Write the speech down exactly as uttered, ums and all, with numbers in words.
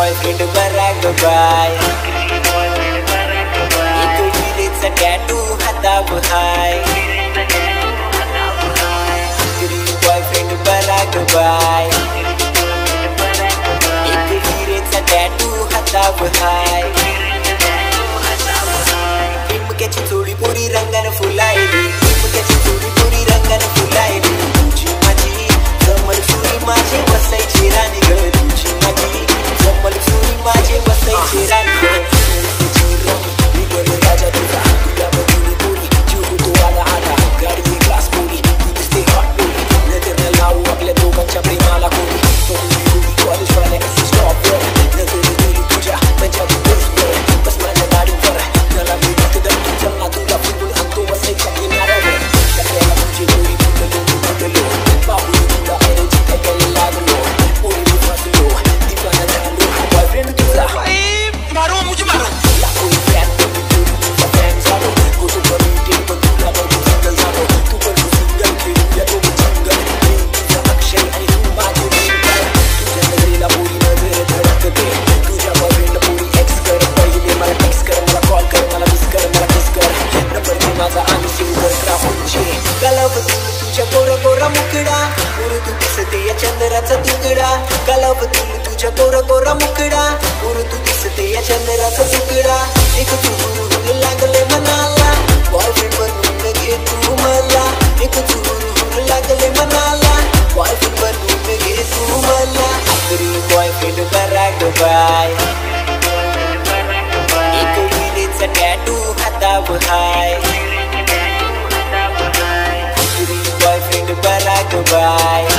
boyfriend बराग bye एक विरेचा tattoo हातावर हाय boyfriend बराग bye एक विरेचा टॅटू हातावर हाय पिंपक्याची चोळी पुरी रंगानं फुलायली पिंपक्याची चोळी पुरी रंगानं फुलायली तुझी माझी जमल सुरी माझे बसायची राणी ग तुझी माझी जमल सुरी माझे बसायची राणी ग मी गेलो राजा तुझा तुला बघितली पुरी जीव तू आला आला गाडी ग्लास पुरी तू दिसते हॉट पुरी नजर न लावू आपल्या दोघांच्या प्रेमाला कोणी कॉलेज वाल्या स्टॉप वर नजर गेली तुझ्या पंजाबी बसवर बस माझ्या गाडीवर मला मी दिसतं तुझ्या तुला फुटून आणतो बसायच्या किनाऱ्यावर सगळ्याला तुझी गोरी फुटलो फुटलो बाबू तुला ऐरोची थकायला लागलो पोरी मी फसलो दिवाना झालो बॉयफ्रेंड तुझा मारो मुझे मारो लाखो फॅन कमी चोरी तुझा फॅन झालो गोटो कमी टेल पण तुला बघून सिंगल झालो तू पण सिंगल खेळूया तो जंगल मी तुझा अक्षय आणि तू माझी रिंगल तुझ्या नजरेला पोरी नजर धडकते तुझ्या बॉयफ्रेंडला पोरी एक्स कर पहिले मला टेक्स्ट कर मला कॉल कर मला मिस कर मला किस कर नंबर दे माझा आणि सेव्ह कर ग्राफचे कलावतून तुझ्या गोरा गोरा मुखडा उर तू दिसते या चंद्राचा तुकडा कलावतून तुझ्या गोरा गोरा मुखडा उर तू दिसते या चंद्राचा तुकडा एक तू हुर लागले मनाला बॉयफ्रेंड बनवून घे तू मला एक तू हुर लागले मनाला बॉयफ्रेंड बनवून घे तू मला तरी बॉयफ्रेंड बराग बाय एक विरेचा टॅटू हातावर हाय बॉयफ्रेंड बराग बाय